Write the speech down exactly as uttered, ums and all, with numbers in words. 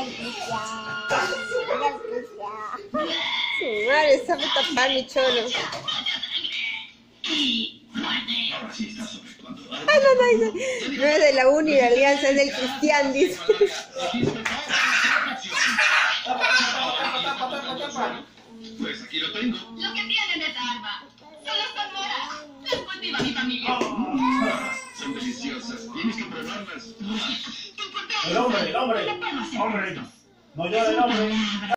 Su madre, sabe tapar mi cholo. Ah, no, no, dice, no es de la uni, la alianza es del Cristian, dice. Pues aquí lo tengo. Lo que tienen es arma. Solo son moras. Las cultiva mi familia. Son deliciosas. Tienes que probarlas. El hombre, el hombre. Hombre. No llora el hombre.